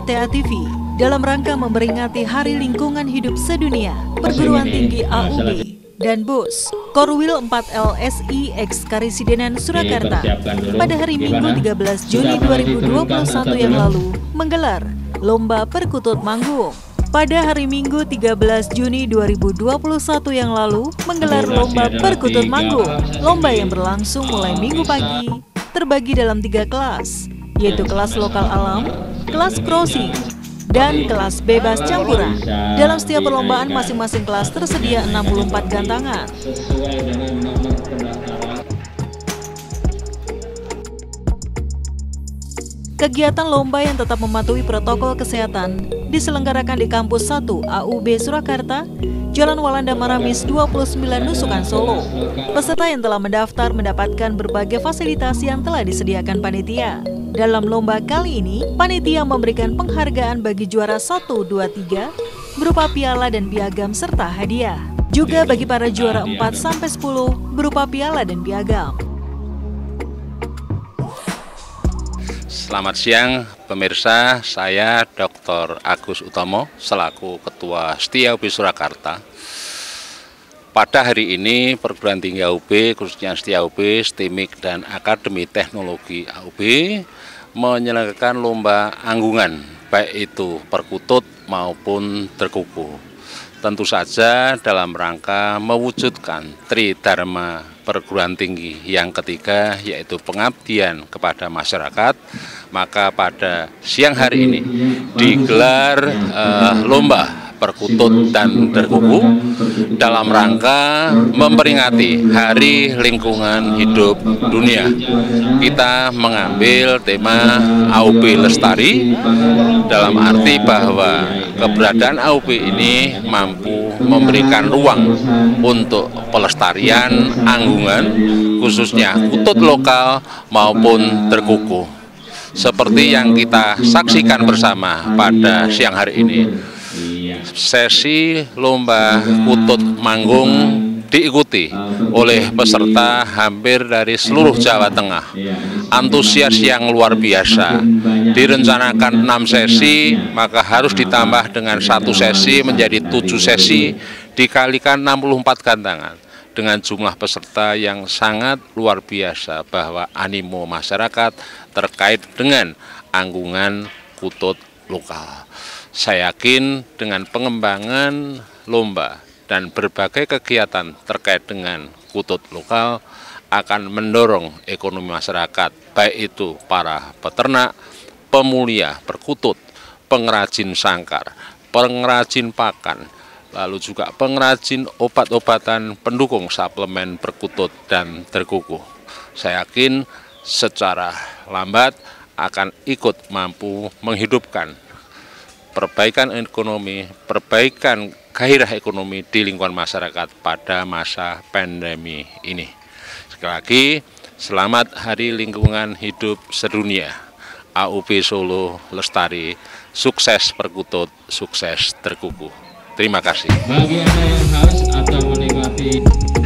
KTA TV dalam rangka memperingati Hari Lingkungan Hidup Sedunia, Perguruan Tinggi AUB dan BUS Korwil 4 LSI X Karisidenan Surakarta pada hari Minggu 13 Juni 2021 yang lalu menggelar Lomba Perkutut Manggung. Pada hari Minggu 13 Juni 2021 yang lalu menggelar Lomba Perkutut Manggung. Lomba yang berlangsung mulai Minggu pagi terbagi dalam 3 kelas, yaitu kelas lokal alam, kelas crossing, dan kelas bebas campuran. Dalam setiap perlombaan masing-masing kelas tersedia 64 gantangan. Kegiatan lomba yang tetap mematuhi protokol kesehatan diselenggarakan di Kampus 1 AUB Surakarta, Jalan Walanda Maramis 29 Nusukan Solo. Peserta yang telah mendaftar mendapatkan berbagai fasilitas yang telah disediakan panitia. Dalam lomba kali ini, panitia memberikan penghargaan bagi juara 1, 2, 3 berupa piala dan piagam serta hadiah. Juga bagi para juara 4 sampai 10 berupa piala dan piagam. Selamat siang pemirsa, saya Dr. Agus Utomo selaku Ketua Setia AUB Surakarta. Pada hari ini Perguruan Tinggi AUB, khususnya Setia AUB, STIMIK dan Akademi Teknologi AUB menyelenggarakan lomba anggungan, baik itu perkutut maupun terkuku. Tentu saja dalam rangka mewujudkan Tridharma Perguruan Tinggi yang ketiga, yaitu pengabdian kepada masyarakat. Maka pada siang hari ini digelar lomba perkutut dan terkuku dalam rangka memperingati Hari Lingkungan Hidup Dunia. Kita mengambil tema AUB Lestari dalam arti bahwa keberadaan AUB ini mampu memberikan ruang untuk pelestarian anggungan, khususnya kutut lokal maupun terkuku. Seperti yang kita saksikan bersama pada siang hari ini, sesi lomba kutut manggung diikuti oleh peserta hampir dari seluruh Jawa Tengah. Antusias yang luar biasa. Direncanakan 6 sesi, maka harus ditambah dengan 1 sesi menjadi 7 sesi, dikalikan 64 gantangan. Dengan jumlah peserta yang sangat luar biasa, bahwa animo masyarakat terkait dengan anggungan kutut lokal. Saya yakin dengan pengembangan lomba dan berbagai kegiatan terkait dengan kutut lokal akan mendorong ekonomi masyarakat, baik itu para peternak, pemulia perkutut, pengrajin sangkar, pengrajin pakan, lalu juga pengrajin obat-obatan pendukung suplemen perkutut dan terkuku. Saya yakin secara lambat akan ikut mampu menghidupkan perbaikan ekonomi, perbaikan gairah ekonomi di lingkungan masyarakat pada masa pandemi ini. Sekali lagi, selamat Hari Lingkungan Hidup Sedunia. AUB Solo Lestari, sukses perkutut, sukses terkuku. Terima kasih. Bagi Anda yang haus atau menikmati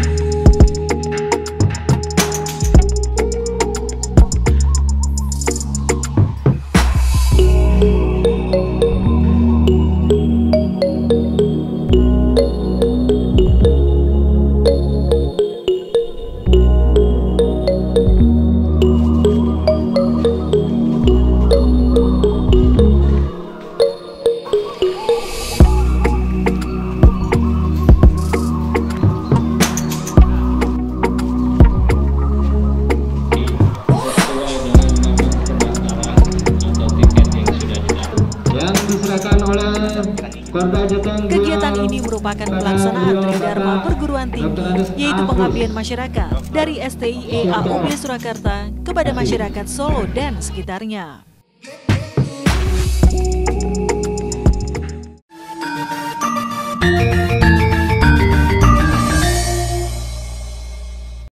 Kegiatan ini merupakan pelaksanaan Tridharma Perguruan Tinggi, yaitu pengabdian masyarakat dari STIE AUB Surakarta kepada masyarakat Solo dan sekitarnya.